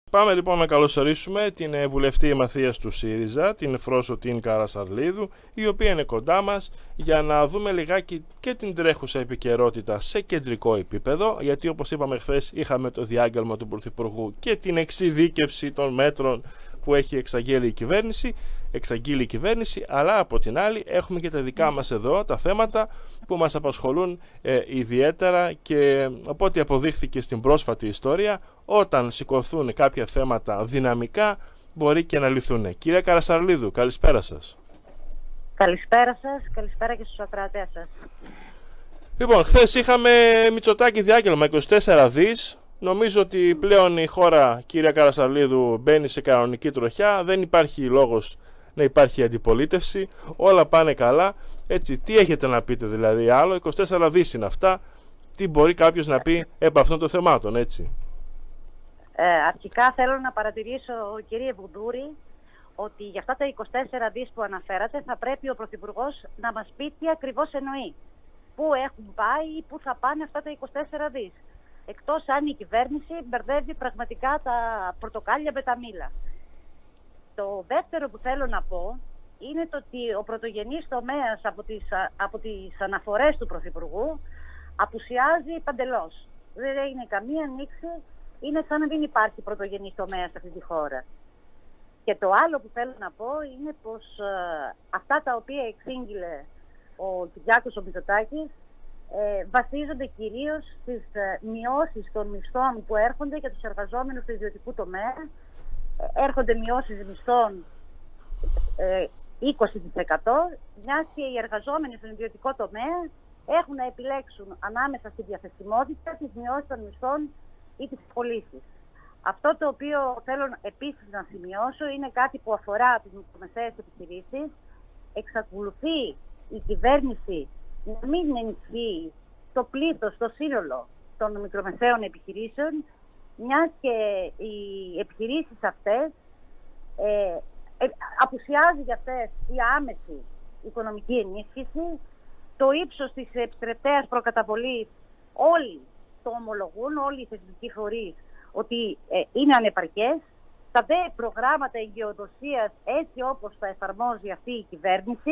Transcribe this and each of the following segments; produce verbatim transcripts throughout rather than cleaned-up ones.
Πάμε λοιπόν να καλωσορίσουμε την βουλευτή Μαθίας του ΣΥΡΙΖΑ, την Φρόσωτην Καρασαρλίδου, η οποία είναι κοντά μας, για να δούμε λιγάκι και την τρέχουσα επικαιρότητα σε κεντρικό επίπεδο, γιατί όπως είπαμε χθες είχαμε το διάγγελμα του Πρωθυπουργού και την εξειδίκευση των μέτρων που έχει εξαγγείλει η κυβέρνηση, εξαγγείλει η κυβέρνηση, αλλά από την άλλη έχουμε και τα δικά μας εδώ, τα θέματα που μας απασχολούν ε, ιδιαίτερα, και από ό,τι αποδείχθηκε στην πρόσφατη ιστορία, όταν σηκωθούν κάποια θέματα δυναμικά μπορεί και να λυθούν. Κυρία Καρασαρλίδου, καλησπέρα σας. Καλησπέρα σας, καλησπέρα και στους ακροατές σας. Λοιπόν, χθες είχαμε Μητσοτάκη διάγγελμα είκοσι τέσσερα δις. Νομίζω ότι πλέον η χώρα, κυρία Καρασαρλίδου, μπαίνει σε κανονική τροχιά. Δεν υπάρχει λόγος να υπάρχει αντιπολίτευση. Όλα πάνε καλά. Έτσι, τι έχετε να πείτε δηλαδή άλλο? είκοσι τέσσερα δις είναι αυτά. Τι μπορεί κάποιος να πει επ' αυτών των θεμάτων, έτσι? Ε, αρχικά θέλω να παρατηρήσω, κύριε Βουδούρη, ότι για αυτά τα είκοσι τέσσερα δις που αναφέρατε θα πρέπει ο Πρωθυπουργός να μας πει τι ακριβώς εννοεί. Πού έχουν πάει ή πού θα πάνε αυτά τα είκοσι τέσσερα δις. Εκτός αν η κυβέρνηση μπερδεύει πραγματικά τα πορτοκάλια με τα μήλα. Το δεύτερο που θέλω να πω είναι το ότι ο πρωτογενής τομέας από τις, από τις αναφορές του Πρωθυπουργού απουσιάζει παντελώς. Δεν είναι καμία ανοίξη, είναι σαν να μην υπάρχει πρωτογενής τομέας σε αυτή τη χώρα. Και το άλλο που θέλω να πω είναι πως ε, αυτά τα οποία εξήγηλε ο Κυριάκος ο Μητσοτάκης Ε, βασίζονται κυρίως στις ε, μειώσεις των μισθών που έρχονται για τους εργαζόμενους του ιδιωτικού τομέα. Ε, έρχονται μειώσεις μισθών ε, είκοσι τοις εκατό, μιας και οι εργαζόμενοι στον ιδιωτικό τομέα έχουν να επιλέξουν ανάμεσα στη διαθεσιμότητα, τις μειώσεις των μισθών ή τις πωλήσεις. Αυτό το οποίο θέλω επίσης να σημειώσω είναι κάτι που αφορά τις μικρομεσαίες επιχειρήσεις. Εξακολουθεί η κυβέρνηση να μην ενισχύει το πλήθος, το σύνολο των μικρομεσαίων επιχειρήσεων, μιας και οι επιχειρήσεις αυτές ε, ε, απουσιάζει για αυτές η άμεση οικονομική ενίσχυση. Το ύψος της επιστρεπτέας προκαταβολής όλοι το ομολογούν, όλοι οι θεσμικοί φορείς, ότι ε, είναι ανεπαρκές. Τα δε προγράμματα εγκαιοδοσίας, έτσι όπως τα εφαρμόζει αυτή η κυβέρνηση,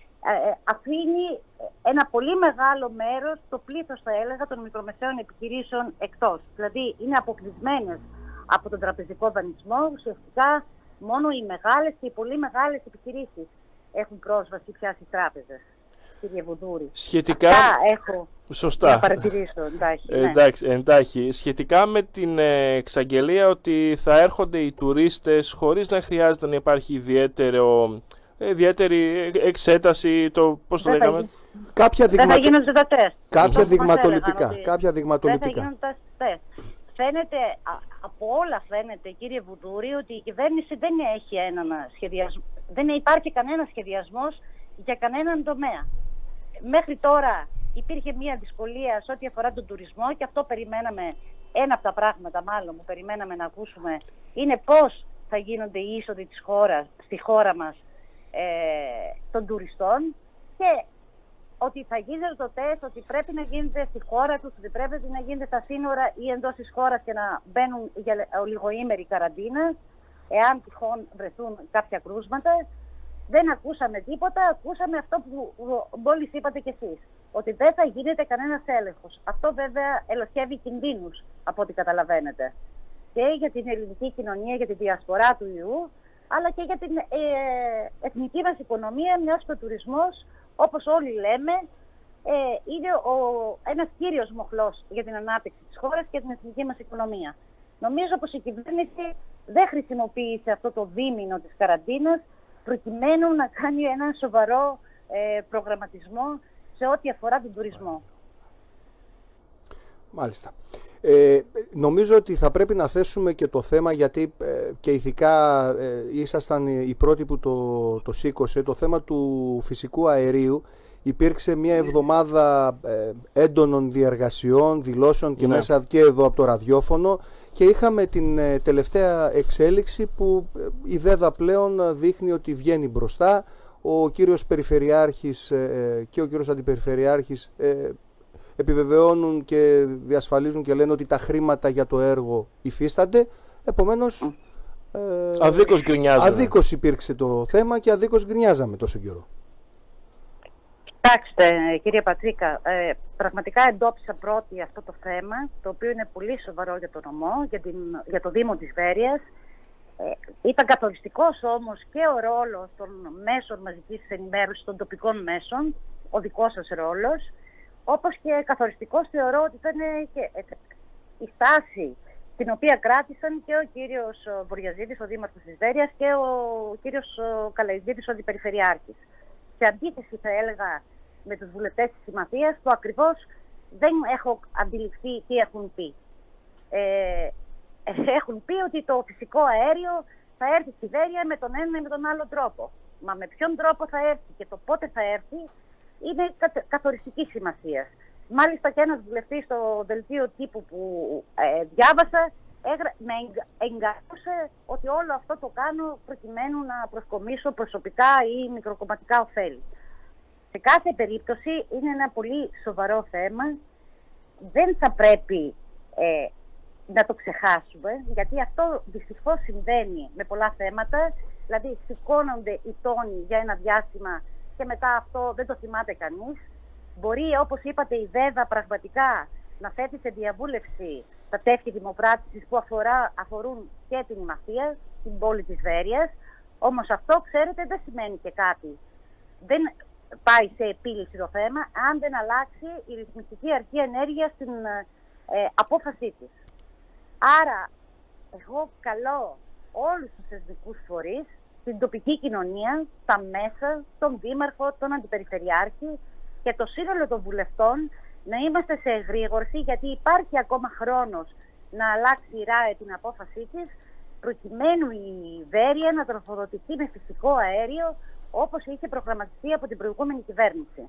Ε, αφήνει ένα πολύ μεγάλο μέρος, το πλήθος θα έλεγα, των μικρομεσαίων επιχειρήσεων εκτός. Δηλαδή είναι αποκλεισμένες από τον τραπεζικό δανεισμό. Ουσιαστικά μόνο οι μεγάλες και οι πολύ μεγάλες επιχειρήσεις έχουν πρόσβαση πια στις τράπεζες, κύριε Βουδούρη. Σχετικά... Αυτά έχω Σωστά. να παρατηρήσω. Εντάξει, ναι. εντάξει, εντάξει. Σχετικά με την ε, εξαγγελία ότι θα έρχονται οι τουρίστες χωρίς να χρειάζεται να υπάρχει ιδιαίτερο... ιδιαίτερη εξέταση, το πώς το δεν λέγαμε. Θα, κάποια δεν θα γίνονται τα τεστ. Κάποια δειγματοληπτικά. Κάποια δειγματοληπτικά. Δεν θα γίνονται τα τεστ. Φαίνεται, από όλα φαίνεται, κύριε Βουδούρη, ότι η κυβέρνηση δεν έχει έναν σχεδιασμό, δεν υπάρχει κανένα σχεδιασμός για κανέναν τομέα. Μέχρι τώρα υπήρχε μια δυσκολία σε ό,τι αφορά τον τουρισμό, και αυτό περιμέναμε, ένα από τα πράγματα μάλλον που περιμέναμε να ακούσουμε, είναι πώς θα γίνονται οι είσοδοι της χώρας, στη χώρα μας, Ε, των τουριστών, και ότι θα γίνεται το τεστ, ότι πρέπει να γίνεται στη χώρα τους, ότι πρέπει να γίνεται στα σύνορα ή εντός της χώρας και να μπαίνουν για λιγοήμερη καραντίνα, εάν τυχόν βρεθούν κάποια κρούσματα. Δεν ακούσαμε τίποτα, ακούσαμε αυτό που μόλις είπατε κι εσείς, ότι δεν θα γίνεται κανένας έλεγχος. Αυτό βέβαια ελοχεύει κινδύνους, από ό,τι καταλαβαίνετε, και για την ελληνική κοινωνία, για τη διασπορά του ιού, αλλά και για την ε, εθνική μας οικονομία, μιας και ο τουρισμός, όπως όλοι λέμε, ε, είναι ο, ένας κύριος μοχλός για την ανάπτυξη της χώρας και την εθνική μας οικονομία. Νομίζω πως η κυβέρνηση δεν χρησιμοποίησε αυτό το δίμηνο της καραντίνας προκειμένου να κάνει ένα σοβαρό ε, προγραμματισμό σε ό,τι αφορά τον τουρισμό. Μάλιστα. Ε, νομίζω ότι θα πρέπει να θέσουμε και το θέμα, γιατί ε, και ηθικά ε, ήσασταν οι πρώτοι που το, το σήκωσε, το θέμα του φυσικού αερίου. Υπήρξε μια εβδομάδα ε, έντονων διεργασιών, δηλώσεων και ναι. μέσα και εδώ από το ραδιόφωνο, και είχαμε την ε, τελευταία εξέλιξη που ε, η ΔΕΔΑ πλέον δείχνει ότι βγαίνει μπροστά. Ο κύριος Περιφερειάρχης ε, και ο κύριος Αντιπεριφερειάρχης ε, επιβεβαιώνουν και διασφαλίζουν και λένε ότι τα χρήματα για το έργο υφίστανται. Επομένως, mm. ε, αδίκως γκρινιάζαμε. Αδίκως υπήρξε το θέμα και αδίκως γκρινιάζαμε τόσο καιρό. Κοιτάξτε, κύριε Πατρίκα, ε, πραγματικά εντόπισα πρώτη αυτό το θέμα, το οποίο είναι πολύ σοβαρό για το νομό, για, την, για το Δήμο της Βέρειας. Ε, ήταν καθοριστικός όμως και ο ρόλος των μέσων μαζικής ενημέρωσης, των τοπικών μέσων, ο δικός σας ρόλος, όπως και καθοριστικός θεωρώ ότι ήταν και ε, η στάση την οποία κράτησαν και ο κύριος Βορειαζίδης, ο Δήμαρχος της Βέρειας, και ο κύριος Καλαϊτζίδης, ο Αντιπεριφερειάρχης. Σε αντίθεση, θα έλεγα, με τους βουλευτές της Συμμαχίας, που ακριβώς δεν έχω αντιληφθεί τι έχουν πει. Ε, έχουν πει ότι το φυσικό αέριο θα έρθει στη Βέρεια με τον ένα ή με τον άλλο τρόπο. Μα με ποιον τρόπο θα έρθει και το πότε θα έρθει είναι καθοριστική σημασία. Μάλιστα και ένας βουλευτής στο δελτίο τύπου που ε, διάβασα έγρα... με εγκαρούσε ότι όλο αυτό το κάνω προκειμένου να προσκομίσω προσωπικά ή μικροκομματικά ωφέλη. Σε κάθε περίπτωση είναι ένα πολύ σοβαρό θέμα. Δεν θα πρέπει ε, να το ξεχάσουμε, γιατί αυτό δυστυχώς συμβαίνει με πολλά θέματα. Δηλαδή σηκώνονται οι τόνοι για ένα διάστημα και μετά αυτό δεν το θυμάται κανείς. Μπορεί, όπως είπατε, η ΔΕΔΑ πραγματικά να θέτει σε διαβούλευση τα τεύχη δημοπράτησης που αφορά, αφορούν και την Ημαθία, την πόλη της Βέρειας. Όμως αυτό, ξέρετε, δεν σημαίνει και κάτι. Δεν πάει σε επίλυση το θέμα αν δεν αλλάξει η ρυθμιστική αρχή ενέργειας στην ε, απόφασή της. Άρα, εγώ καλώ όλους τους θεσμικούς φορείς, την τοπική κοινωνία, τα μέσα, τον Δήμαρχο, τον Αντιπεριφερειάρχη και το σύνολο των βουλευτών να είμαστε σε εγρήγορση, γιατί υπάρχει ακόμα χρόνος να αλλάξει η ΡΑΕ την απόφασή της, προκειμένου η Βέρεια να τροφοδοτηθεί με φυσικό αέριο όπως είχε προγραμματιστεί από την προηγούμενη κυβέρνηση.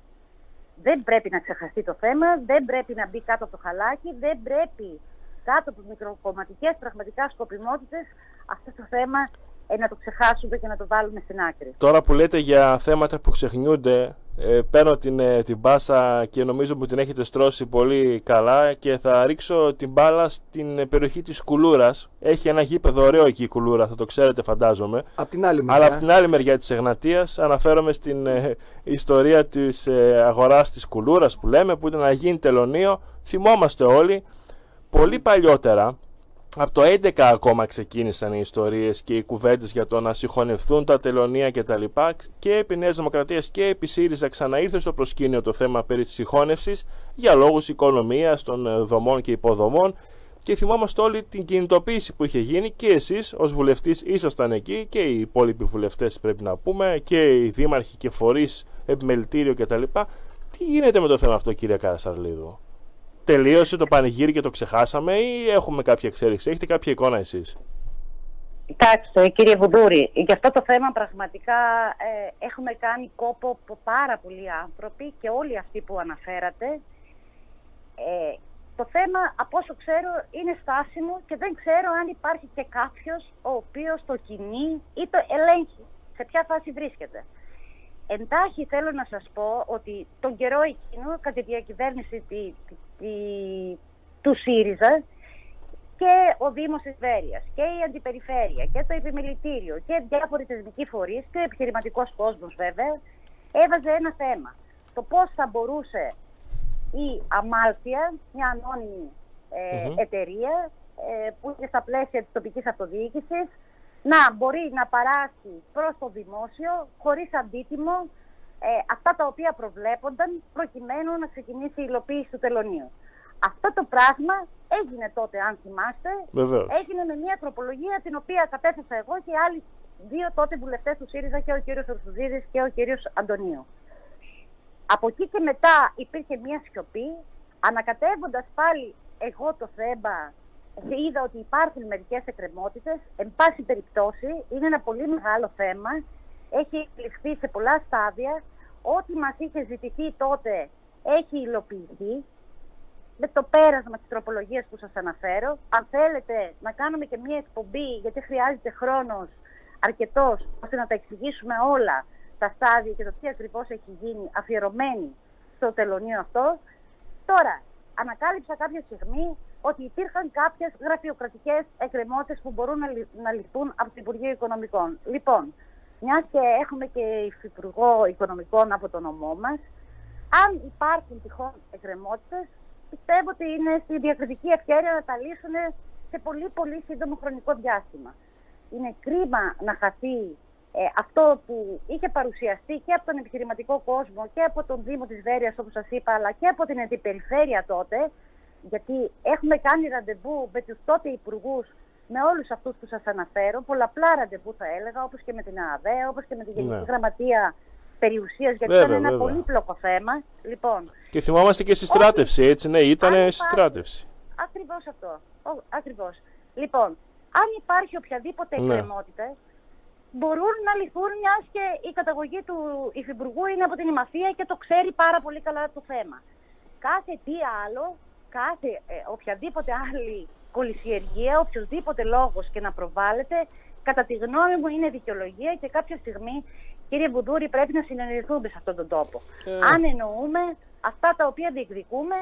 Δεν πρέπει να ξεχαστεί το θέμα, δεν πρέπει να μπει κάτω από το χαλάκι, δεν πρέπει κάτω από μικροκομματικές πραγματικά σκοπιμότητες αυτό το θέμα ε, να το ξεχάσουμε και να το βάλουμε στην άκρη. Τώρα που λέτε για θέματα που ξεχνιούνται, ε, παίρνω την, ε, την μπάσα και νομίζω που την έχετε στρώσει πολύ καλά και θα ρίξω την μπάλα στην περιοχή της Κουλούρας. Έχει ένα γήπεδο ωραίο εκεί η Κουλούρα, θα το ξέρετε φαντάζομαι. Απ' την άλλη μεριά. Αλλά από την άλλη μεριά της Εγνατίας αναφέρομαι στην ε, ιστορία της ε, αγοράς της Κουλούρας που λέμε, που ήταν να γίνει τελωνείο. Θυμόμαστε όλοι, πολύ παλιότερα, από το έντεκα ακόμα ξεκίνησαν οι ιστορίες και οι κουβέντες για το να συγχωνευτούν τα τελωνεία κτλ. Και επί Νέας Δημοκρατίας και επί ΣΥΡΙΖΑ ξαναήρθε στο προσκήνιο το θέμα περί της συγχώνευσης για λόγους οικονομίας των δομών και υποδομών. Και θυμόμαστε όλοι την κινητοποίηση που είχε γίνει και εσείς ως βουλευτής ήσασταν εκεί και οι υπόλοιποι βουλευτές πρέπει να πούμε και οι δήμαρχοι και φορείς, επιμελητήριο κτλ. Τι γίνεται με το θέμα αυτό, κύριε Καρασαρλίδου? Τελείωσε το πανηγύρι και το ξεχάσαμε ή έχουμε κάποια εξέλιξη? Έχετε κάποια εικόνα εσείς? Κοιτάξτε, κύριε Βουδούρη, για αυτό το θέμα πραγματικά ε, έχουμε κάνει κόπο από πάρα πολλοί άνθρωποι και όλοι αυτοί που αναφέρατε. Ε, το θέμα, από όσο ξέρω, είναι στάσιμο και δεν ξέρω αν υπάρχει και κάποιος ο οποίος το κινεί ή το ελέγχει. Σε ποια φάση βρίσκεται. Εντάχει θέλω να σας πω ότι τον καιρό εκείνο, κατά τη διακυβέρνηση τη, τη, τη, του ΣΥΡΙΖΑ και ο Δήμος της Βέρειας και η Αντιπεριφέρεια και το Επιμελητήριο και διάφοροι θεσμικοί φορείς και ο επιχειρηματικός κόσμος βέβαια έβαζε ένα θέμα. Το πώς θα μπορούσε η Αμάλφια, μια ανώνυμη ε, mm-hmm. εταιρεία ε, που είναι στα πλαίσια της τοπικής αυτοδιοίκησης, να μπορεί να παράσει προς το δημόσιο χωρίς αντίτιμο ε, αυτά τα οποία προβλέπονταν προκειμένου να ξεκινήσει η υλοποίηση του τελωνείου. Αυτό το πράγμα έγινε τότε, αν θυμάστε, Βεβαίως. έγινε με μια τροπολογία την οποία κατέθεσα εγώ και άλλοι δύο τότε βουλευτές του ΣΥΡΙΖΑ, και ο κύριος Ορθουζίδης και ο κύριος Αντωνίου. Από εκεί και μετά υπήρχε μια σιωπή, ανακατεύοντας πάλι εγώ το θέμα. Είδα ότι υπάρχουν μερικές εκκρεμότητες. Εν πάση περιπτώσει, είναι ένα πολύ μεγάλο θέμα. Έχει εκπληχθεί σε πολλά στάδια. Ό,τι μας είχε ζητηθεί τότε έχει υλοποιηθεί. Με το πέρασμα της τροπολογίας που σας αναφέρω. Αν θέλετε να κάνουμε και μία εκπομπή, γιατί χρειάζεται χρόνος αρκετός, ώστε να τα εξηγήσουμε όλα τα στάδια και το τι ακριβώς έχει γίνει αφιερωμένη στο τελωνείο αυτό. Τώρα, ανακάλυψα κάποια στιγμή ότι υπήρχαν κάποιες γραφειοκρατικές εκκρεμότητες που μπορούν να, λυ, να λυθούν από το Υπουργείο Οικονομικών. Λοιπόν, μιας και έχουμε και υφυπουργό Οικονομικών από το νομό μας, αν υπάρχουν τυχόν εκκρεμότητες, πιστεύω ότι είναι στη διακριτική ευκαιρία να τα λύσουν σε πολύ πολύ σύντομο χρονικό διάστημα. Είναι κρίμα να χαθεί ε, αυτό που είχε παρουσιαστεί και από τον επιχειρηματικό κόσμο και από τον Δήμο της Βέρειας, όπως σας είπα, αλλά και από την αντιπεριφέρεια τότε, γιατί έχουμε κάνει ραντεβού με τους τότε υπουργούς, με όλους αυτούς που σας αναφέρω, πολλαπλά ραντεβού θα έλεγα, όπως και με την ΑΑΔΕ, όπως και με την Γενική ναι. Γραμματεία Περιουσίας, γιατί βέβαια, ήταν ένα βέβαια. πολύπλοκο θέμα. Λοιπόν, και θυμόμαστε και στη στράτευση, έτσι, ναι, ήταν στη στράτευση. Ακριβώς αυτό. Ο, ακριβώς. Λοιπόν, αν υπάρχει οποιαδήποτε ναι. εκκρεμότητα, μπορούν να λυθούν, μιας και η καταγωγή του υφυπουργού είναι από την Ημαθία και το ξέρει πάρα πολύ καλά το θέμα. Κάθε τι άλλο, κάθε ε, οποιαδήποτε άλλη κολυσιεργία, οποιοδήποτε λόγος και να προβάλλεται, κατά τη γνώμη μου είναι δικαιολογία και κάποια στιγμή, κύριε Βουδούρη, πρέπει να συνεννοηθούμε σε αυτόν τον τόπο. Ε. Αν εννοούμε αυτά τα οποία διεκδικούμε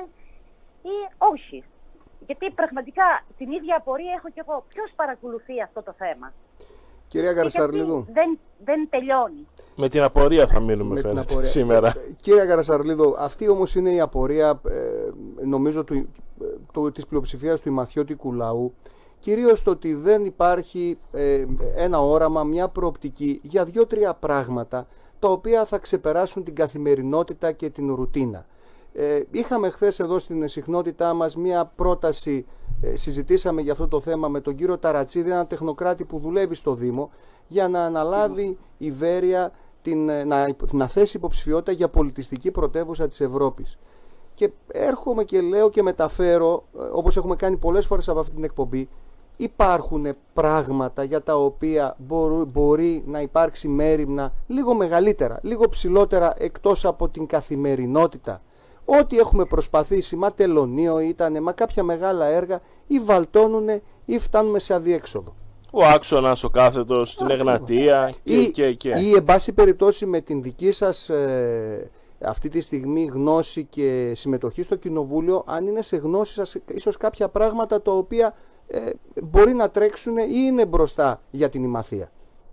ή όχι. Γιατί πραγματικά την ίδια απορία έχω και εγώ. Ποιος παρακολουθεί αυτό το θέμα? Κυρία Καρασαρλίδου. Δεν, δεν τελειώνει. Με την απορία θα μείνουμε φαίνεται σήμερα. Ε, κυρία Καρασαρλίδου, αυτή όμως είναι η απορία ε, νομίζω του, του, της πλειοψηφίας του ημαθιώτικου λαού. Κυρίως το ότι δεν υπάρχει ε, ένα όραμα, μια προοπτική για δύο-τρία πράγματα τα οποία θα ξεπεράσουν την καθημερινότητα και την ρουτίνα. Ε, είχαμε χθες εδώ στην συχνότητά μας μια πρόταση, ε, συζητήσαμε για αυτό το θέμα με τον κύριο Ταρατσίδη, έναν τεχνοκράτη που δουλεύει στο Δήμο, για να αναλάβει η Βέρεια την, να, να θέσει υποψηφιότητα για πολιτιστική πρωτεύουσα της Ευρώπης. Και έρχομαι και λέω και μεταφέρω, όπως έχουμε κάνει πολλές φορές από αυτή την εκπομπή, υπάρχουν πράγματα για τα οποία μπορεί, μπορεί να υπάρξει μέριμνα λίγο μεγαλύτερα, λίγο ψηλότερα εκτός από την καθημερινότητα. Ό,τι έχουμε προσπαθήσει, μα τελωνίο ήτανε, μα κάποια μεγάλα έργα, ή βαλτώνουνε ή φτάνουμε σε αδιέξοδο. Ο άξονας, ο κάθετος, την Εγνατία και, ή, και, και. Ή εν πάση περιπτώσει με την δική σας ε, αυτή τη στιγμή γνώση και συμμετοχή στο Κοινοβούλιο, αν είναι σε γνώση σας ίσως κάποια πράγματα τα οποία ε, μπορεί να τρέξουν ή είναι μπροστά για την Ημαθία.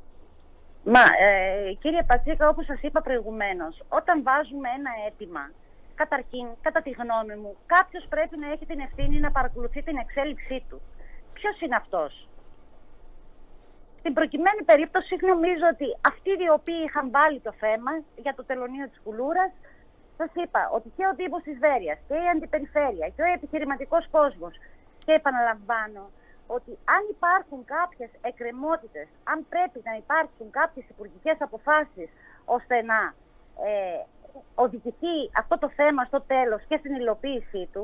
Μα ε, κύριε Πατσίκα, όπως σας είπα προηγουμένως, όταν βάζουμε ένα αίτημα, καταρχήν, κατά τη γνώμη μου, κάποιος πρέπει να έχει την ευθύνη να παρακολουθεί την εξέλιξή του. Ποιος είναι αυτός? Στην προκειμένη περίπτωση νομίζω ότι αυτοί οι οποίοι είχαν βάλει το θέμα για το τελωνείο της Κουλούρας, σας είπα ότι και ο Δήμος της Βέρειας και η Αντιπεριφέρεια και ο επιχειρηματικός κόσμος, και επαναλαμβάνω ότι αν υπάρχουν κάποιες εκκρεμότητες, αν πρέπει να υπάρξουν κάποιες υπουργικές αποφάσεις ώστε να ε, οδηγηθεί αυτό το θέμα στο τέλος και στην υλοποίησή του,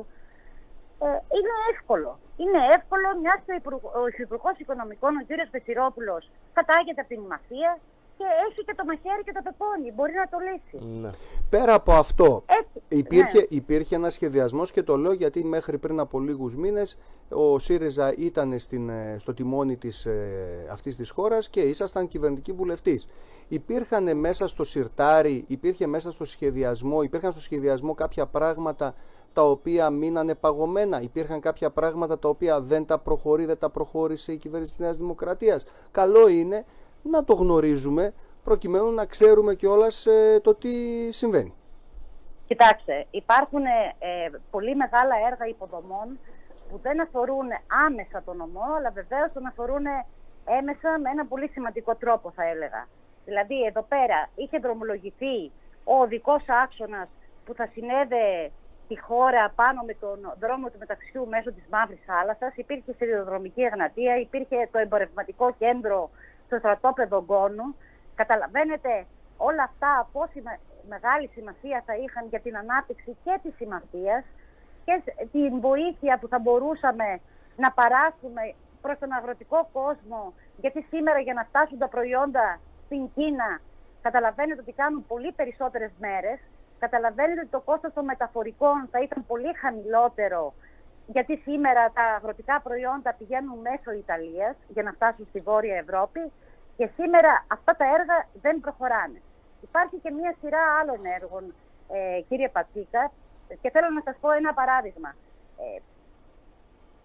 ε, είναι εύκολο. Είναι εύκολο, μιας και ο Υφυπουργός Οικονομικών, ο κ. Πεσιρόπουλος, κατάγεται από την Ημαθία και έχει και το μαχαίρι και το πεπόνι. Μπορεί να το λύσει. Ναι. Πέρα από αυτό, Έτσι, υπήρχε, ναι. υπήρχε ένα σχεδιασμός, και το λέω γιατί μέχρι πριν από λίγους μήνες ο ΣΥΡΙΖΑ ήταν στην, στο τιμόνι της, ε, αυτής της χώρας και ήσασταν κυβερνητική βουλευτής. Υπήρχαν μέσα στο σιρτάρι, υπήρχε μέσα στο σχεδιασμό, υπήρχαν στο σχεδιασμό κάποια πράγματα τα οποία μείνανε παγωμένα, υπήρχαν κάποια πράγματα τα οποία δεν τα προχωρεί, δεν τα προχώρησε η κυβέρνηση της Νέας Δημοκρατίας. Καλό είναι να το γνωρίζουμε προκειμένου να ξέρουμε κιόλας ε, το τι συμβαίνει. Κοιτάξτε, υπάρχουν ε, πολύ μεγάλα έργα υποδομών που δεν αφορούν άμεσα τον νομό, αλλά βεβαίως τον αφορούν έμεσα με ένα πολύ σημαντικό τρόπο, θα έλεγα. Δηλαδή, εδώ πέρα είχε δρομολογηθεί ο οδικός άξονας που θα συνέδεε τη χώρα πάνω με τον δρόμο του μεταξιού μέσω της Μαύρης Θάλασσας, υπήρχε σιδηροδρομική Εγνατία, υπήρχε το εμπορευματικό κέντρο στο στρατόπεδο Γκόνου. Καταλαβαίνετε όλα αυτά πόση με, μεγάλη σημασία θα είχαν για την ανάπτυξη και της Ημαθίας και την βοήθεια που θα μπορούσαμε να παράσχουμε προς τον αγροτικό κόσμο, γιατί σήμερα για να φτάσουν τα προϊόντα στην Κίνα καταλαβαίνετε ότι κάνουν πολύ περισσότερες μέρες. Καταλαβαίνετε ότι το κόστος των μεταφορικών θα ήταν πολύ χαμηλότερο, γιατί σήμερα τα αγροτικά προϊόντα πηγαίνουν μέσω Ιταλίας για να φτάσουν στη Βόρεια Ευρώπη και σήμερα αυτά τα έργα δεν προχωράνε. Υπάρχει και μια σειρά άλλων έργων, ε, κύριε Πατσίκα, και θέλω να σας πω ένα παράδειγμα. Ε,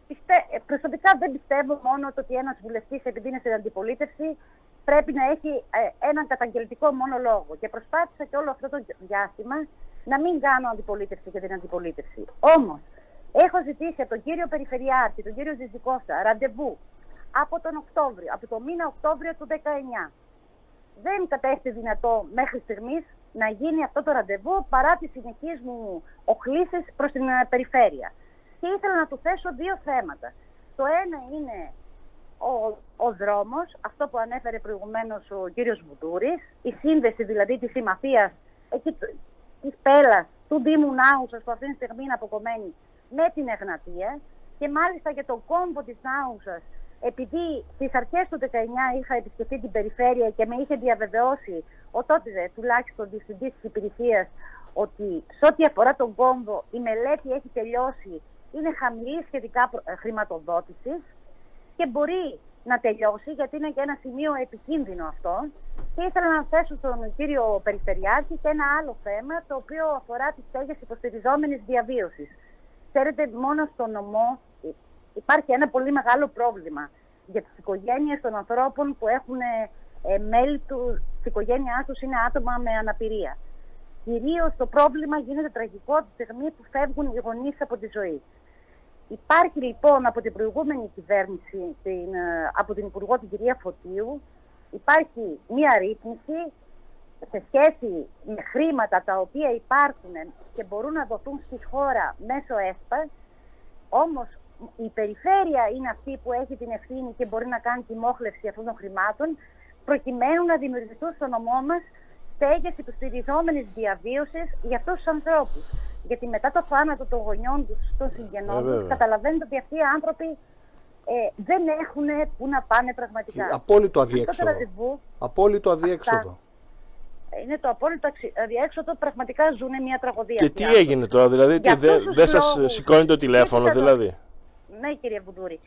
πιστε... προσωπικά δεν πιστεύω μόνο το ότι ένας βουλευτής, επειδή είναι στην αντιπολίτευση, πρέπει να έχει ε, έναν καταγγελτικό μόνο λόγο. Και προσπάθησα και όλο αυτό το διάστημα να μην κάνω αντιπολίτευση για την αντιπολίτευση. Όμως, έχω ζητήσει από τον κύριο Περιφερειάρχη, τον κύριο Τζιτζικώστα, ραντεβού από τον Οκτώβριο, από το μήνα Οκτώβριο του δεκαεννιά. Δεν κατέστη δυνατό μέχρι στιγμής να γίνει αυτό το ραντεβού παρά τις συνεχείς μου οχλήσεις προς την uh, περιφέρεια. Και ήθελα να του θέσω δύο θέματα. Το ένα είναι ο, ο δρόμος, αυτό που ανέφερε προηγουμένως ο κύριος Βουδούρης, η σύνδεση δηλαδή της συμμαθίας εκεί, της Πέλας, του Δήμου Νάουσας που αυτή τη στιγμή είναι αποκομμένη με την Εγνατία, και μάλιστα για τον κόμβο της Νάουσας, επειδή στις αρχές του δεκαεννιά είχα επισκεφτεί την περιφέρεια και με είχε διαβεβαιώσει ο τότε τουλάχιστον διευθυντής της υπηρεσίας ότι σε ό,τι αφορά τον κόμβο η μελέτη έχει τελειώσει, είναι χαμηλή σχετικά χρηματοδότησης και μπορεί να τελειώσει γιατί είναι και ένα σημείο επικίνδυνο αυτό. Και ήθελα να θέσω στον κύριο Περιφερειάρχη και ένα άλλο θέμα το οποίο αφορά τις στέγες υποστηριζόμενης διαβίωσης. Ξέρετε, μόνο στο νομό υπάρχει ένα πολύ μεγάλο πρόβλημα για τις οικογένειες των ανθρώπων που έχουν ε, μέλη του, της οικογένειάς τους είναι άτομα με αναπηρία. Κυρίως το πρόβλημα γίνεται τραγικό τη στιγμή που φεύγουν οι γονείς από τη ζωή. Υπάρχει λοιπόν από την προηγούμενη κυβέρνηση, την, από την Υπουργό την κυρία Φωτίου, υπάρχει μία ρύθμιση σε σχέση με χρήματα τα οποία υπάρχουν και μπορούν να δοθούν στη χώρα μέσω ΕΣΠΑ, όμως η περιφέρεια είναι αυτή που έχει την ευθύνη και μπορεί να κάνει τη μόχλευση αυτών των χρημάτων, προκειμένου να δημιουργηθούν στο νομό μας στέγες υποστηριζόμενης διαβίωσης για αυτούς τους ανθρώπους. Γιατί μετά το θάνατο των γονιών τους, των συγγενών τους, καταλαβαίνετε ότι αυτοί οι άνθρωποι ε, δεν έχουν που να πάνε πραγματικά. Απόλυτο αδιέξοδο. Ραντεβού, απόλυτο αδιέξοδο. Είναι το απόλυτο αδιέξοδο, πραγματικά ζουν μια τραγωδία. Και τι έγινε τώρα, δηλαδή, δεν δε σας σηκώνει το τηλέφωνο, δηλαδή. Ναι, κύριε Βουδούρη.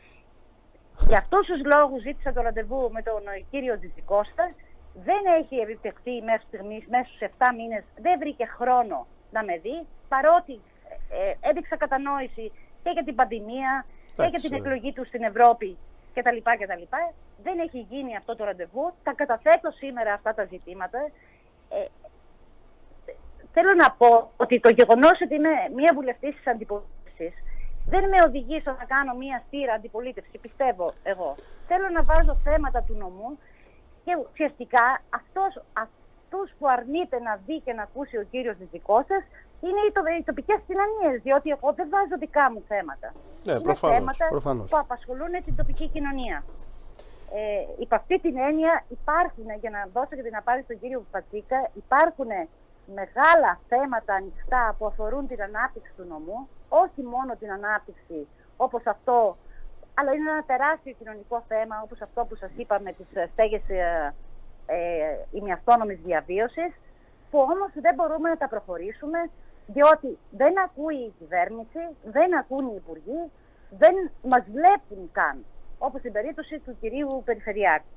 Για αυτούς τους λόγους ζήτησα το ραντεβού με τον κύριο Τζιτζικώστα. Δεν έχει επιτευχθεί μέχρι στιγμής, μέσα στους επτά μήνες, δεν βρήκε χρόνο να με δει, παρότι ε, έδειξα κατανόηση και για την πανδημία και για την εκλογή του στην Ευρώπη κτλ. κτλ. Δεν έχει γίνει αυτό το ραντεβού. Τα καταθέτω σήμερα αυτά τα ζητήματα. Ε, θέλω να πω ότι το γεγονός ότι είμαι μία βουλευτής της αντιπολίτευσης δεν με οδηγεί στο να κάνω μία στήρα αντιπολίτευση, πιστεύω εγώ. Θέλω να βάζω θέματα του νομού και ουσιαστικά αυτός, αυτούς που αρνείται να δει και να ακούσει ο κύριος Τζιτζικώστας είναι οι, το, οι τοπικές κοινωνίες, διότι εγώ δεν βάζω δικά μου θέματα. Ναι, είναι προφανώς, θέματα προφανώς. που απασχολούν την τοπική κοινωνία. Ε, υπ' αυτή την έννοια υπάρχουν, για να δώσω και την απάντηση στον κύριο Πατσίκα, υπάρχουν μεγάλα θέματα ανοιχτά που αφορούν την ανάπτυξη του νομού, όχι μόνο την ανάπτυξη όπως αυτό, αλλά είναι ένα τεράστιο κοινωνικό θέμα όπως αυτό που σας είπα με τις στέγες ε, ε, ημιαυτόνομης διαβίωσης, που όμως δεν μπορούμε να τα προχωρήσουμε διότι δεν ακούει η κυβέρνηση, δεν ακούν οι υπουργοί, δεν μας βλέπουν καν, όπως στην περίπτωση του κυρίου Περιφερειάρχη.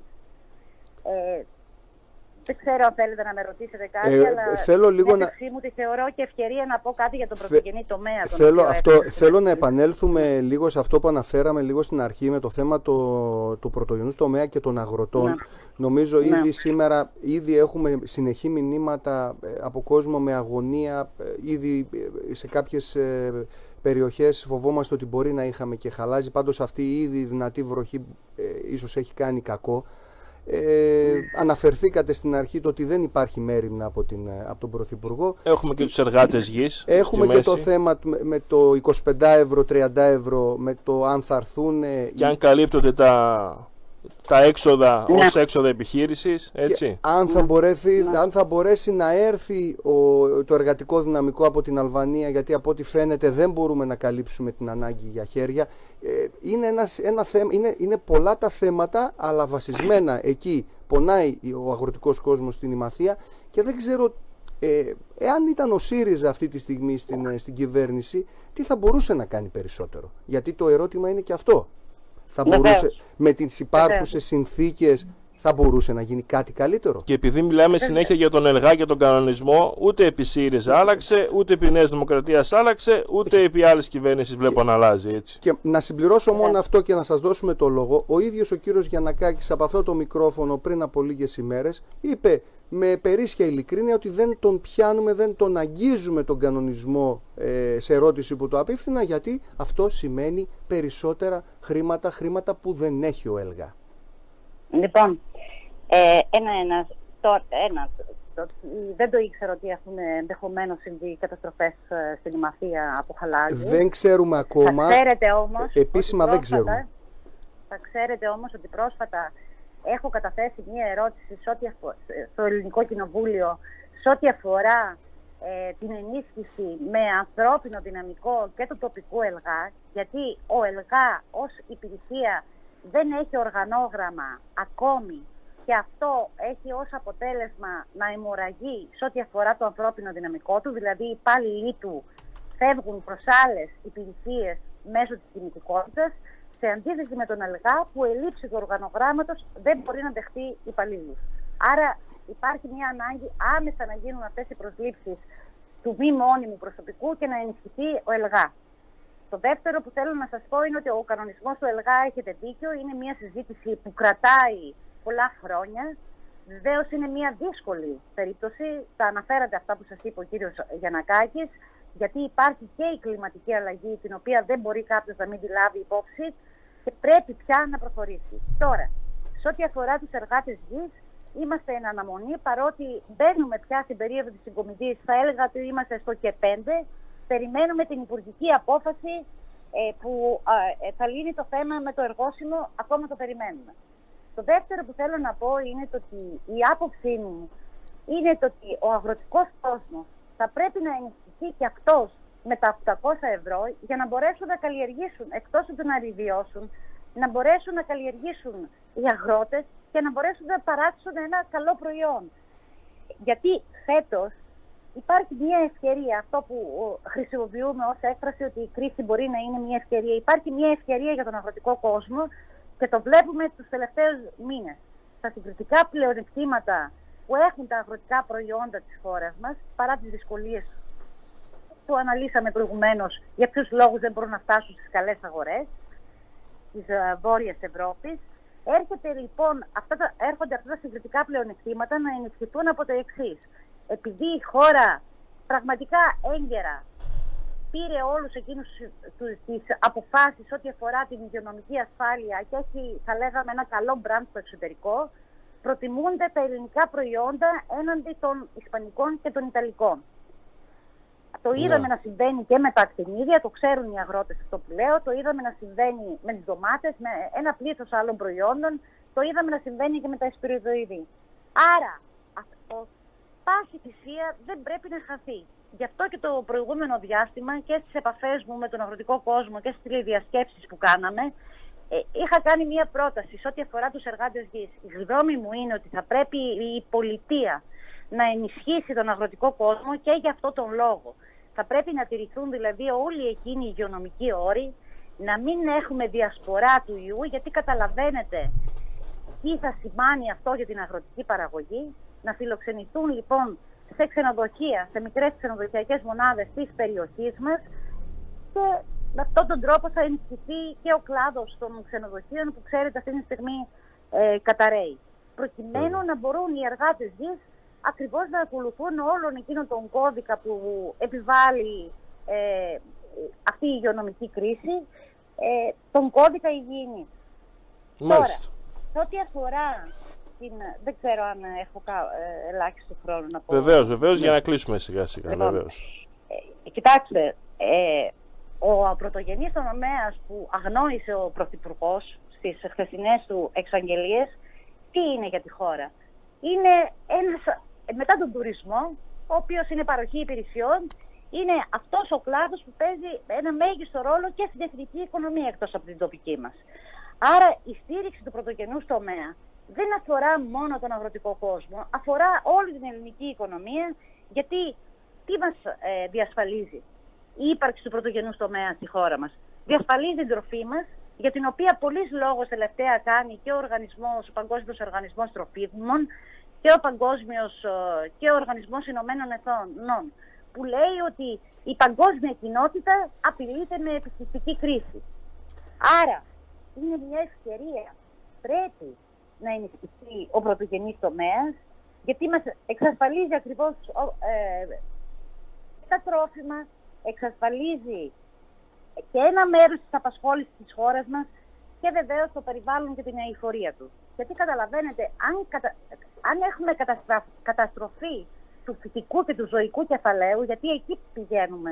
Ε, Δεν ξέρω αν θέλετε να με ρωτήσετε κάτι, ε, αλλά θέλω λίγο να... μου τη θεωρώ και ευκαιρία να πω κάτι για τον πρωτογενή τομέα. Τον θέλω, αυτό, θέλω να επανέλθουμε λίγο σε αυτό που αναφέραμε λίγο στην αρχή με το θέμα το, του πρωτογενούς τομέα και των αγροτών. Να. Νομίζω ήδη να. σήμερα ήδη έχουμε συνεχή μηνύματα από κόσμο με αγωνία, ήδη σε κάποιες περιοχές φοβόμαστε ότι μπορεί να είχαμε και χαλάζει. Πάντως αυτή η ήδη δυνατή βροχή ε, ίσως έχει κάνει κακό. Ε, αναφερθήκατε στην αρχή το ότι δεν υπάρχει μέριμνα από, την, από τον Πρωθυπουργό. Έχουμε και τους εργάτες γης. Έχουμε και το θέμα με το είκοσι πέντε ευρώ, τριάντα ευρώ, με το αν θα έρθουν. Και αν καλύπτονται τα, τα έξοδα yeah. ως έξοδα επιχείρησης, έτσι. Αν θα, μπορέσει, yeah. αν θα μπορέσει να έρθει ο, το εργατικό δυναμικό από την Αλβανία, γιατί από ό,τι φαίνεται δεν μπορούμε να καλύψουμε την ανάγκη για χέρια. Είναι, ένα, ένα θέμα, είναι, είναι πολλά τα θέματα, αλλά βασισμένα εκεί πονάει ο αγροτικός κόσμος στην Ημαθία και δεν ξέρω ε, εάν ήταν ο ΣΥΡΙΖΑ αυτή τη στιγμή στην, στην κυβέρνηση, τι θα μπορούσε να κάνει περισσότερο. Γιατί το ερώτημα είναι και αυτό. Θα μπορούσε με τις υπάρχουσες συνθήκες Θα μπορούσε να γίνει κάτι καλύτερο. Και επειδή μιλάμε συνέχεια για τον ΕΛΓΑ και τον κανονισμό, ούτε επί ΣΥΡΙΖΑ άλλαξε, ούτε επί Νέας Δημοκρατίας άλλαξε, ούτε επί άλλης κυβέρνησης βλέπω να αλλάζει, έτσι. Και να συμπληρώσω μόνο αυτό και να σας δώσουμε το λόγο. Ο ίδιος ο κύριος Γιαννακάκης από αυτό το μικρόφωνο πριν από λίγες ημέρες είπε με περίσσια ειλικρίνεια ότι δεν τον πιάνουμε, δεν τον αγγίζουμε τον κανονισμό ε, σε ερώτηση που το απίφθηνα, γιατί αυτό σημαίνει περισσότερα χρήματα, χρήματα που δεν έχει ο ΕΛΓΑ. Λοιπόν, ε, ένα-ένα, το, ένα, το, δεν το ήξερα ότι έχουν ενδεχομένως συμβεί καταστροφές ε, στην Ημαθία από χαλάζι. Δεν ξέρουμε ακόμα. Θα ξέρετε όμως, ε, επίσημα πρόσφατα, δεν ξέρουμε. Θα ξέρετε όμως ότι πρόσφατα έχω καταθέσει μία ερώτηση σε ό,τι αφο, στο Ελληνικό Κοινοβούλιο σε ό,τι αφορά ε, την ενίσχυση με ανθρώπινο δυναμικό και του τοπικού ΕΛΓΑ, γιατί ο ΕΛΓΑ ως υπηρεσία δεν έχει οργανόγραμμα ακόμη και αυτό έχει ως αποτέλεσμα να αιμορραγεί σε ό,τι αφορά το ανθρώπινο δυναμικό του, δηλαδή οι υπάλληλοι του φεύγουν προς άλλες υπηρεσίες μέσω της κινητικότητας, σε αντίθεση με τον ΕΛΓΑ που ελήψη του οργανογράμματος δεν μπορεί να δεχτεί υπαλλήλους. Άρα υπάρχει μια ανάγκη άμεσα να γίνουν αυτές οι προσλήψεις του μη μόνιμου προσωπικού και να ενισχυθεί ο ΕΛΓΑ. Το δεύτερο που θέλω να σας πω είναι ότι ο κανονισμός του ΕΛΓΑ, έχετε δίκιο, είναι μια συζήτηση που κρατάει πολλά χρόνια. Βεβαίως είναι μια δύσκολη περίπτωση, τα αναφέρατε αυτά που σας είπε ο κύριος Γιαννακάκης, γιατί υπάρχει και η κλιματική αλλαγή, την οποία δεν μπορεί κάποιος να μην τη λάβει υπόψη και πρέπει πια να προχωρήσει. Τώρα, σε ό,τι αφορά τους εργάτες γης, είμαστε εν αναμονή, παρότι μπαίνουμε πια στην περίοδο της συγκομιδής, θα έλεγα ότι είμαστε στο και πέντε. Περιμένουμε την υπουργική απόφαση ε, που ε, θα λύνει το θέμα με το εργόσιμο, ακόμα το περιμένουμε. Το δεύτερο που θέλω να πω είναι το ότι η άποψή μου είναι το ότι ο αγροτικός κόσμος θα πρέπει να ενισχυθεί και αυτός με τα οκτακόσια ευρώ για να μπορέσουν να καλλιεργήσουν, εκτός από να επιβιώσουν, να μπορέσουν να καλλιεργήσουν οι αγρότες και να μπορέσουν να παράξουν ένα καλό προϊόν. Γιατί φέτος υπάρχει μια ευκαιρία, αυτό που χρησιμοποιούμε ως έκφραση ότι η κρίση μπορεί να είναι μια ευκαιρία. Υπάρχει μια ευκαιρία για τον αγροτικό κόσμο και το βλέπουμε τους τελευταίους μήνες. Τα συγκριτικά πλεονεκτήματα που έχουν τα αγροτικά προϊόντα της χώρας μας, παρά τις δυσκολίες που αναλύσαμε προηγουμένως για ποιους λόγους δεν μπορούν να φτάσουν στις καλές αγορές της Βόρειας Ευρώπης, έρχεται λοιπόν, αυτά τα, έρχονται αυτά τα συγκριτικά πλεονεκτήματα να ενισχυθούν από το εξής. Επειδή η χώρα πραγματικά έγκαιρα πήρε όλους εκείνους τις αποφάσεις ό,τι αφορά την υγειονομική ασφάλεια και έχει, θα λέγαμε, ένα καλό μπραντ στο εξωτερικό, προτιμούνται τα ελληνικά προϊόντα έναντι των ισπανικών και των ιταλικών. Το είδαμε yeah. να συμβαίνει και με τα ακτινίδια, το ξέρουν οι αγρότες αυτό που λέω, το είδαμε να συμβαίνει με τις ντομάτες, με ένα πλήθος άλλων προϊόντων, το είδαμε να συμβαίνει και με τα εσπυριδοειδή. Άρα, αυτό πάση θυσία δεν πρέπει να χαθεί. Γι' αυτό και το προηγούμενο διάστημα και στις επαφές μου με τον αγροτικό κόσμο και στις τηλεδιασκέψεις που κάναμε, ε, είχα κάνει μια πρόταση σε ό,τι αφορά τους εργάτες γης. Η γνώμη μου είναι ότι θα πρέπει η πολιτεία να ενισχύσει τον αγροτικό κόσμο και για αυτό τον λόγο. Θα πρέπει να τηρηθούν δηλαδή όλοι εκείνοι οι υγειονομικοί όροι, να μην έχουμε διασπορά του ιού, γιατί καταλαβαίνετε τι θα σημάνει αυτό για την αγροτική παραγωγή. Να φιλοξενηθούν λοιπόν σε ξενοδοχεία, σε μικρές ξενοδοχειακές μονάδες της περιοχής μας και με αυτόν τον τρόπο θα ενισχυθεί και ο κλάδος των ξενοδοχείων που ξέρετε αυτή τη στιγμή ε, καταραίει. Προκειμένου να μπορούν οι εργάτες γης ακριβώς να ακολουθούν όλον εκείνο τον κώδικα που επιβάλλει ε, αυτή η υγειονομική κρίση, ε, τον κώδικα υγιεινής. Τώρα, σε ό,τι αφορά την... δεν ξέρω αν έχω ε, ελάχιστο χρόνο να πω. Βεβαίως, βεβαίως, για να κλείσουμε σιγά σιγά. Λοιπόν, βεβαίως. Ε, κοιτάξτε, ε, ο πρωτογενής τομέας που αγνόησε ο Πρωθυπουργός στις χθεσινές του εξαγγελίες, τι είναι για τη χώρα? Είναι ένας, μετά τον τουρισμό, ο οποίος είναι παροχή υπηρεσιών, είναι αυτός ο κλάδος που παίζει ένα μέγιστο ρόλο και στην εθνική οικονομία εκτός από την τοπική μας. Άρα η στήριξη του πρωτογενούς τομέα δεν αφορά μόνο τον αγροτικό κόσμο, αφορά όλη την ελληνική οικονομία, γιατί τι μας ε, διασφαλίζει η ύπαρξη του πρωτογενούς τομέα στη χώρα μας? Διασφαλίζει την τροφή μας, για την οποία πολλής λόγος τελευταία κάνει και ο, οργανισμός, ο Παγκόσμιος Οργανισμός Τροφίμων και ο, Παγκόσμιος, και ο Οργανισμός Ηνωμένων Εθνών, που λέει ότι η παγκόσμια κοινότητα απειλείται με επιστημική κρίση. Άρα, είναι μια ευκαιρία. Πρέπει να ενισχυθεί ο πρωτογενής τομέας, γιατί μας εξασφαλίζει ακριβώς ε, τα τρόφιμα, εξασφαλίζει και ένα μέρος της απασχόλησης της χώρας μας και βεβαίως το περιβάλλον και την αειφορία του. Γιατί καταλαβαίνετε, αν, κατα... αν έχουμε καταστρα... καταστροφή του φυτικού και του ζωικού κεφαλαίου, γιατί εκεί πηγαίνουμε,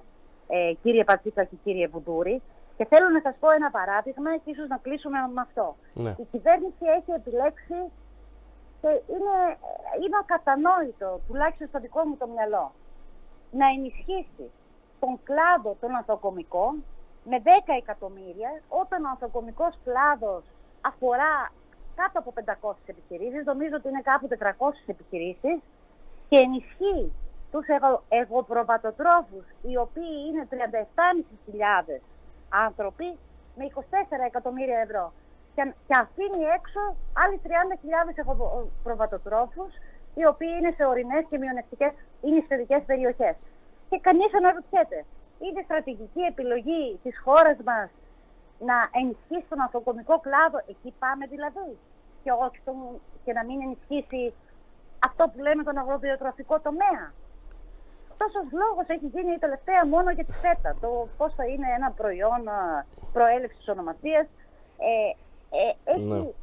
ε, κύριε Πατσίκα και κύριε Βουδούρη, και θέλω να σας πω ένα παράδειγμα και ίσως να κλείσουμε με αυτό. Ναι. Η κυβέρνηση έχει επιλέξει, και είναι, είναι ακατανόητο, τουλάχιστον στο δικό μου το μυαλό, να ενισχύσει τον κλάδο των ανθοκομικών με δέκα εκατομμύρια, όταν ο ανθοκομικός κλάδος αφορά κάτω από πεντακόσιες επιχειρήσεις, νομίζω ότι είναι κάπου τετρακόσιες επιχειρήσεις, και ενισχύει τους εγω, εγωπροβατοτρόφους, οι οποίοι είναι τριάντα επτά χιλιάδες άνθρωποι, με είκοσι τέσσερα εκατομμύρια ευρώ. Και, και αφήνει έξω άλλοι τριάντα χιλιάδες εγωπροβατοτρόφους, οι οποίοι είναι σε ορεινές και μειονεκτικές ή νησιωτικές περιοχές. Και κανείς αναρωτιέται, είναι στρατηγική επιλογή της χώρας μας να ενισχύσει τον ανθοκομικό κλάδο, εκεί πάμε δηλαδή, και, όχι τον, και να μην ενισχύσει αυτό που λέμε τον αγροδιοτροφικό τομέα. Τόσος λόγος έχει γίνει τελευταία μόνο για τη φέτα, το πώς θα είναι ένα προϊόν προέλευσης ονομασίας. Ε, ε, έχει... Ναι.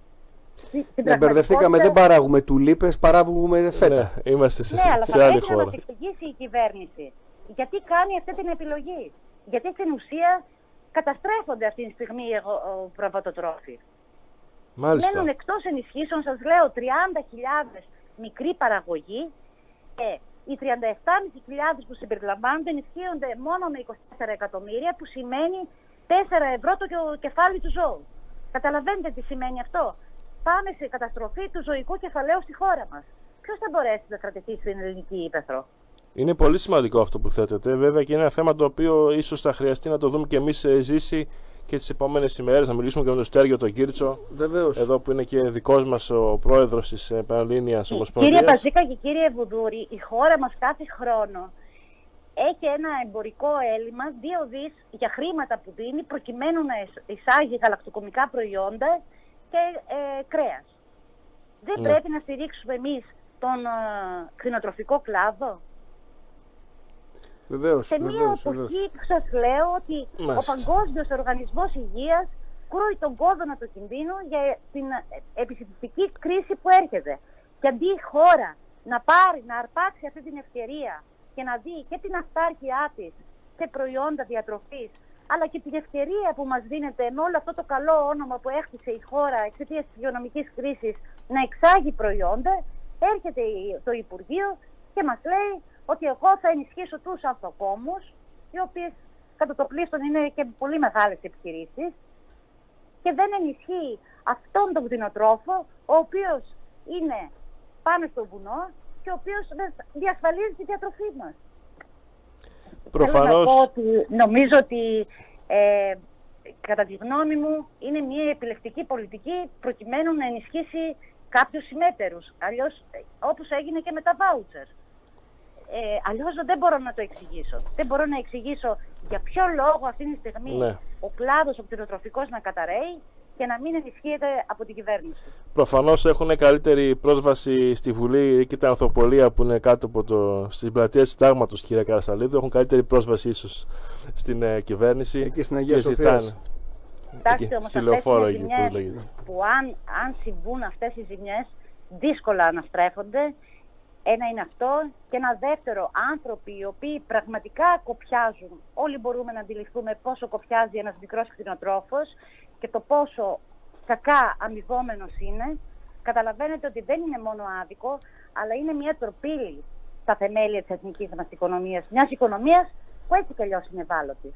Ναι, μπερδευτήκαμε, δεν παράγουμε τουλίπες, παράγουμε φέτα. Ναι, είμαστε σε, ναι, αλλά σε θα άλλη πρέπει χώρα. να μας εξηγήσει η κυβέρνηση γιατί κάνει αυτή την επιλογή. Γιατί στην ουσία καταστρέφονται αυτή τη στιγμή οι προβατοτρόφοι. Μάλιστα. Μένουν εκτός ενισχύσεων, σας λέω, τριάντα χιλιάδες μικρή παραγωγή, και οι τριάντα επτά χιλιάδες που συμπεριλαμβάνονται ενισχύονται μόνο με είκοσι τέσσερα εκατομμύρια, που σημαίνει τέσσερα ευρώ το κεφάλι του ζώου. Καταλαβαίνετε τι σημαίνει αυτό? Πάμε σε καταστροφή του ζωικού κεφαλαίου στη χώρα μας. Ποιος θα μπορέσει να κρατηθεί στην ελληνική ύπαιθρο? Είναι πολύ σημαντικό αυτό που θέτετε. Βέβαια, και είναι ένα θέμα το οποίο ίσως θα χρειαστεί να το δούμε και εμείς ζήσει και τις επόμενες ημέρες. Να μιλήσουμε και με τον Στέργιο τον Κίρτσο. Βεβαίως. Εδώ που είναι και δικός μας ο πρόεδρος της Πανελλήνιας Ομοσπονδίας. Κύριε Πατσίκα και κύριε Βουδούρη, η χώρα μας κάθε χρόνο έχει ένα εμπορικό έλλειμμα δύο δις για χρήματα που δίνει προκειμένου να εισάγει γαλακτοκομικά προϊόντα και ε, κρέας. Δεν Ναι. πρέπει να στηρίξουμε εμείς τον ε, κτηνοτροφικό κλάδο? Βεβαίως, Σε μια βεβαίως, εποχή βεβαίως. που σας λέω ότι Μάλιστα. ο Παγκόσμιος Οργανισμός Υγείας κρούει τον κόδωνα του κινδύνου για την επιστημιστική κρίση που έρχεται. Και αντί η χώρα να πάρει, να αρπάξει αυτή την ευκαιρία και να δει και την αυτάρκειά της σε προϊόντα διατροφής, αλλά και την ευκαιρία που μας δίνεται με όλο αυτό το καλό όνομα που έχτισε η χώρα εξαιτίας της υγειονομικής κρίσης να εξάγει προϊόντα, έρχεται το Υπουργείο και μας λέει ότι εγώ θα ενισχύσω τους ανθοκόμους, οι οποίες κατά το πλήστον είναι και πολύ μεγάλες επιχειρήσεις, και δεν ενισχύει αυτόν τον κτηνοτρόφο, ο οποίος είναι πάνω στο βουνό και ο οποίος διασφαλίζει τη διατροφή μας. Προφανώς. Θέλω να πω ότι νομίζω ότι ε, κατά τη γνώμη μου είναι μια επιλεκτική πολιτική προκειμένου να ενισχύσει κάποιους συμμέτερους. Αλλιώς, όπως έγινε και με τα βάουτσερ. Ε, αλλιώς δεν μπορώ να το εξηγήσω. Δεν μπορώ να εξηγήσω για ποιο λόγο αυτή τη στιγμή Ναι. ο κλάδος ο κτηνοτροφικός να καταραίει και να μην ενισχύεται από την κυβέρνηση. Προφανώς έχουν καλύτερη πρόσβαση στη Βουλή και τα ανθοπολία που είναι κάτω από το, στην πλατεία της Συντάγματος, κύριε Καρασταλίδου. Έχουν καλύτερη πρόσβαση ίσως στην ε, κυβέρνηση. Εκεί στην Αγία και Σοφίας. ζητάνε. Κοιτάξτε όμως, Στη αυτές Λεωφόρο είναι εκεί που ζημιές λέγεται. που αν, αν συμβούν αυτές οι ζημιές δύσκολα αναστρέφονται. Ένα είναι αυτό, και ένα δεύτερο, άνθρωποι οι οποίοι πραγματικά κοπιάζουν. Όλοι μπορούμε να αντιληφθούμε πόσο κοπιάζει ένας μικρός κτηνοτρόφος και το πόσο κακά αμοιβόμενος είναι. Καταλαβαίνετε ότι δεν είναι μόνο άδικο, αλλά είναι μια τροπήλη στα θεμέλια της εθνικής μας οικονομίας. Μιας οικονομίας που έτσι κι αλλιώς είναι ευάλωτη.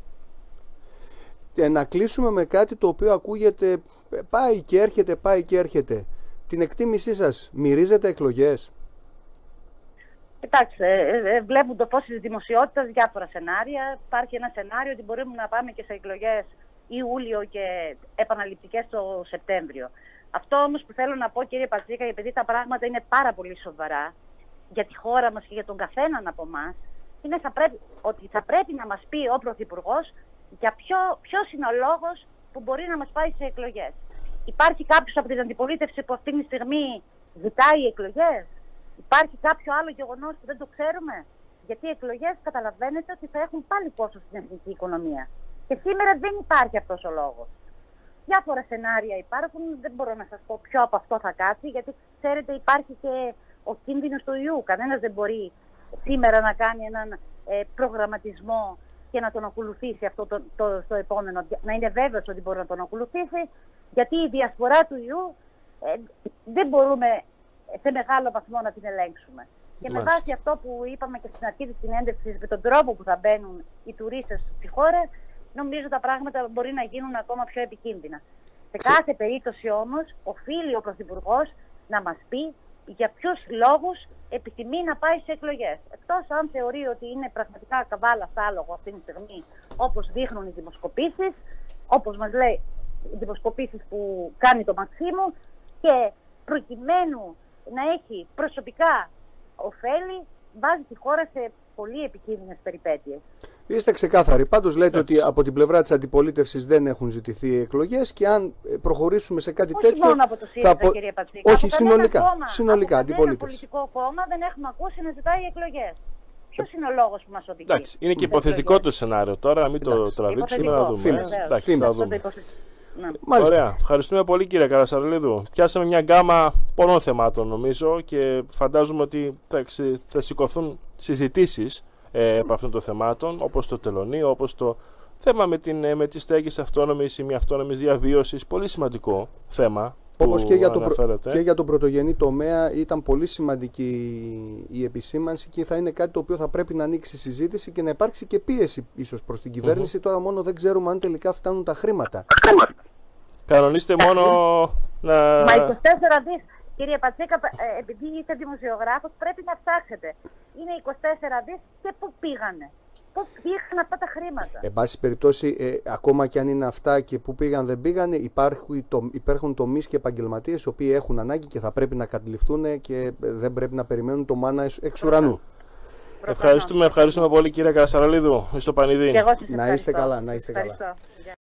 Και να κλείσουμε με κάτι το οποίο ακούγεται, πάει και έρχεται, πάει και έρχεται. Την εκτίμησή σας, μυρίζετε εκλογές? Κοιτάξτε, ε, ε, βλέπουν το φως της δημοσιότητας διάφορα σενάρια. Υπάρχει ένα σενάριο ότι μπορούμε να πάμε και σε εκλογές Ιούλιο και επαναληπτικές το Σεπτέμβριο. Αυτό όμως που θέλω να πω, κύριε Πατσίκα, επειδή τα πράγματα είναι πάρα πολύ σοβαρά για τη χώρα μας και για τον καθέναν από εμάς, είναι θα πρέπει, ότι θα πρέπει να μας πει ο Πρωθυπουργός για ποιο, ποιος είναι ο λόγος που μπορεί να μας πάει σε εκλογές. Υπάρχει κάποιος από την αντιπολίτευση που αυτή τη στιγμή ζητάει εκλογές? Υπάρχει κάποιο άλλο γεγονός που δεν το ξέρουμε? Γιατί οι εκλογές καταλαβαίνετε ότι θα έχουν πάλι κόστος στην εθνική οικονομία. Και σήμερα δεν υπάρχει αυτός ο λόγος. Διάφορα σενάρια υπάρχουν, δεν μπορώ να σας πω ποιο από αυτό θα κάτσει, γιατί ξέρετε υπάρχει και ο κίνδυνος του ιού. Κανένας δεν μπορεί σήμερα να κάνει έναν ε, προγραμματισμό και να τον ακολουθήσει αυτό το, το, το επόμενο, να είναι βέβαιος ότι μπορεί να τον ακολουθήσει, γιατί η διασπορά του ιού ε, δεν μπορούμε σε μεγάλο βαθμό να την ελέγξουμε. Και με βάση αυτό που είπαμε και στην αρχή της συνέντευξης, με τον τρόπο που θα μπαίνουν οι τουρίστες στη χώρα, νομίζω τα πράγματα μπορεί να γίνουν ακόμα πιο επικίνδυνα. Σε κάθε περίπτωση όμως, οφείλει ο Πρωθυπουργός να μας πει για ποιους λόγους επιθυμεί να πάει σε εκλογές. Εκτός αν θεωρεί ότι είναι πραγματικά καβάλα άλογο αυτή τη στιγμή, όπως δείχνουν οι δημοσκοπήσεις, όπως μας λέει οι δημοσκοπήσεις που κάνει το Μαξίμου, και προκειμένου να έχει προσωπικά ωφέλη, βάζει τη χώρα σε πολύ επικίνδυνες περιπέτειες. Είστε ξεκάθαροι. Πάντως λέτε ότι από την πλευρά της αντιπολίτευσης δεν έχουν ζητηθεί εκλογές και αν προχωρήσουμε σε κάτι όχι τέτοιο... Όχι μόνο από το ΣΥΡΙΖΑ, θα... κύριε Πατσίκα. Όχι, από συνολικά. Κόμμα, συνολικά, από αντιπολίτευση. Από πολιτικό κόμμα δεν έχουμε ακούσει να ζητάει εκλογές. Ποιος είναι ο λόγος που μας οδηγεί? Εντάξει, είναι και υποθετικό το σενάριο τώρα, μην το τραβήξουμε να δούμε. Εντάξει, θα δούμε. Ναι. Ωραία. Ευχαριστούμε πολύ, κύριε Καρασαρλίδου. Πιάσαμε μια γκάμα πολλών θεμάτων νομίζω και φαντάζομαι ότι θα, θα σηκωθούν συζητήσεις ε, από αυτών των θεμάτων, όπως το τελωνείο, όπως το θέμα με, την, με τις στέγες αυτόνομης ή μη αυτόνομης διαβίωσης. Πολύ σημαντικό θέμα. Όπως και για, το προ... και για τον πρωτογενή τομέα ήταν πολύ σημαντική η επισήμανση και θα είναι κάτι το οποίο θα πρέπει να ανοίξει συζήτηση και να υπάρξει και πίεση ίσως προς την κυβέρνηση. Mm-hmm. Τώρα μόνο δεν ξέρουμε αν τελικά φτάνουν τα χρήματα. Κανονίστε μόνο να... Μα είκοσι τέσσερα δις, κύριε Πατσίκα, επειδή είστε δημοσιογράφος πρέπει να ψάξετε. Είναι είκοσι τέσσερα δις και πού πήγανε? Πώς πήγαν αυτά τα χρήματα? Εν πάση περιπτώσει, ε, ακόμα και αν είναι αυτά και πού πήγαν δεν πήγανε, υπάρχουν, το, υπάρχουν τομείς και επαγγελματίες οι οποίοι έχουν ανάγκη και θα πρέπει να κατληφθούν και δεν πρέπει να περιμένουν το μάνα εξ ουρανού. Ευχαριστούμε, ευχαριστούμε πολύ, κύριε Καρασαραλίδου. Στο Πανιδί. Να είστε καλά, να είστε καλά.